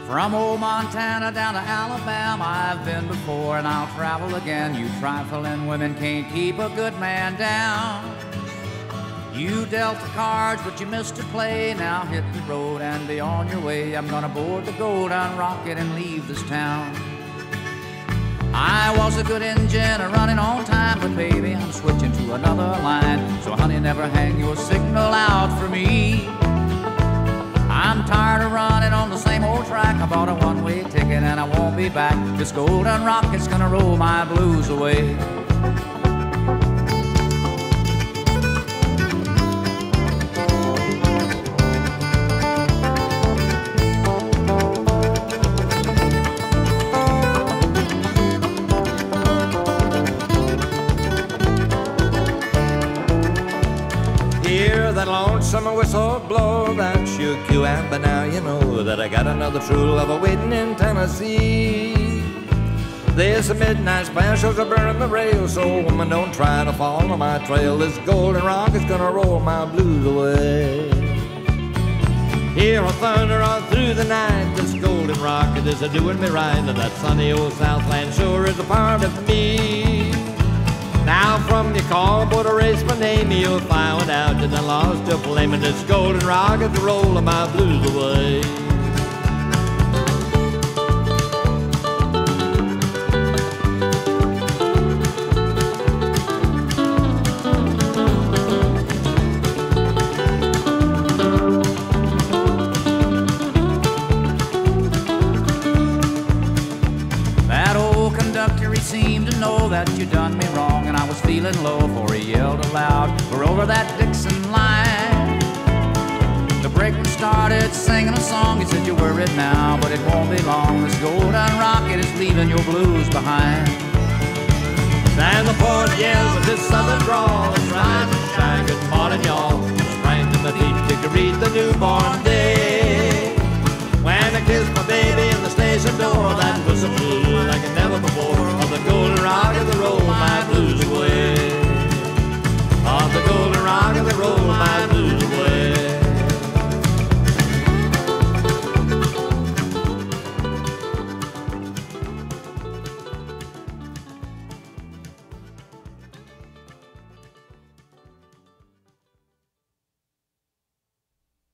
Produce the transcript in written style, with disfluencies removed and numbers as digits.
From old Montana down to Alabama, I've been before and I'll travel again. You trifling women can't keep a good man down. You dealt the cards, but you missed a play. Now hit the road and be on your way. I'm gonna board the Golden Rocket and leave this town. I was a good engine, running on time, but baby, I'm switching to another line. So honey, never hang your signal out for me. I'm tired of running on the same old track. I bought a one-way ticket and I won't be back. This Golden Rocket's gonna roll my blues away. Hear that lonesome whistle blow, that shook you, and by now you know that I got another true love waiting in Tennessee. This midnight special's a burning the rail, so woman, don't try to follow my trail. This Golden Rocket's gonna roll my blues away. Hear a thunder on through the night. This Golden Rocket is a doing me right, and that sunny old Southland sure is a part of me. Now from your call, but erase my name, you'll find out that I lost your flame, and this Golden Rocket's rolling my blues away. That old conductor, he seemed to know that you done me wrong, and I was feeling low, for he yelled aloud, we're over that Dixon line. The brakeman started singing a song. He said, you're worried now, but it won't be long. This Golden Rocket is leaving your blues behind. And the port yells with this southern drawl, it's rise and shine, good morning y'all. Sprang to my feet to greet the newborn day. When I kissed my baby in the station door, that was a blue like never before. Of the Golden Rocket, the road